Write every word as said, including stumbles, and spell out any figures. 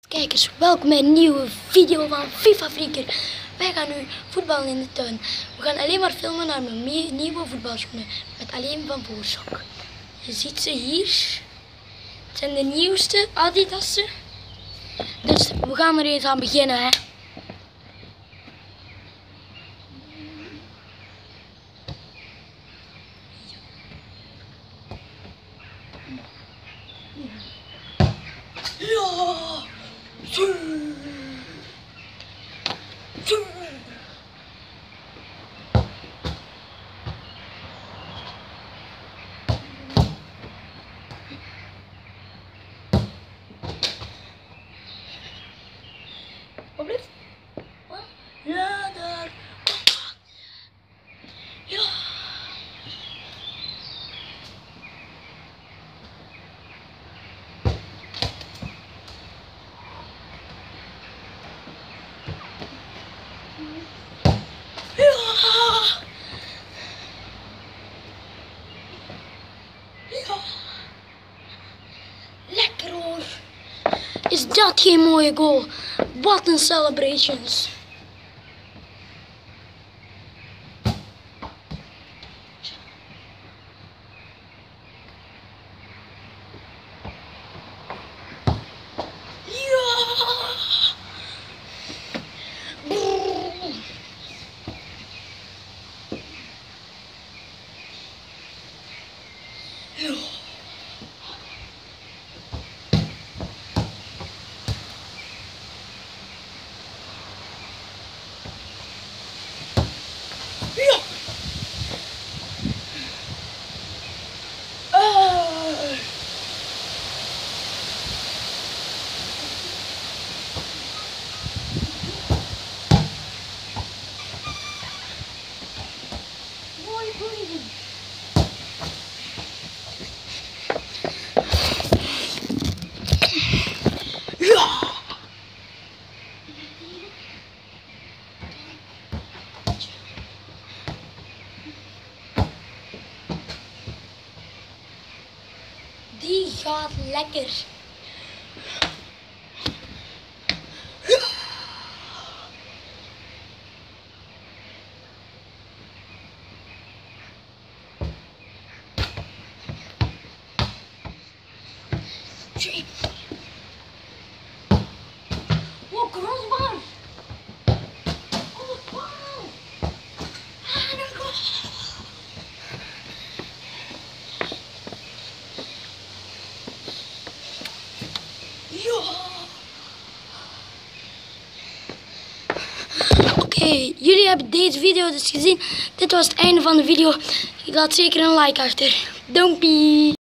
Kijkers, welkom bij een nieuwe video van FIFA Freaker. Wij gaan nu voetballen in de tuin. We gaan alleen maar filmen naar mijn nieuwe voetbalschoenen. Met alleen van voorzak. Je ziet ze hier. Het zijn de nieuwste Adidas'en. Dus we gaan er eens aan beginnen. Hè. Ja! Wat blijft? Ja, daar. Ja. Ja. Lekker hoor. Is dat geen mooie goal? Wat een celebrations. Ja. Ja. Uh. Mooi breathing. Ja. Die gaat lekker. Wow, crossbar. Oh, wow. Ah, no, no. Oké, okay, jullie hebben deze video dus gezien. Dit was het einde van de video. Ik laat zeker een like achter. Dompie!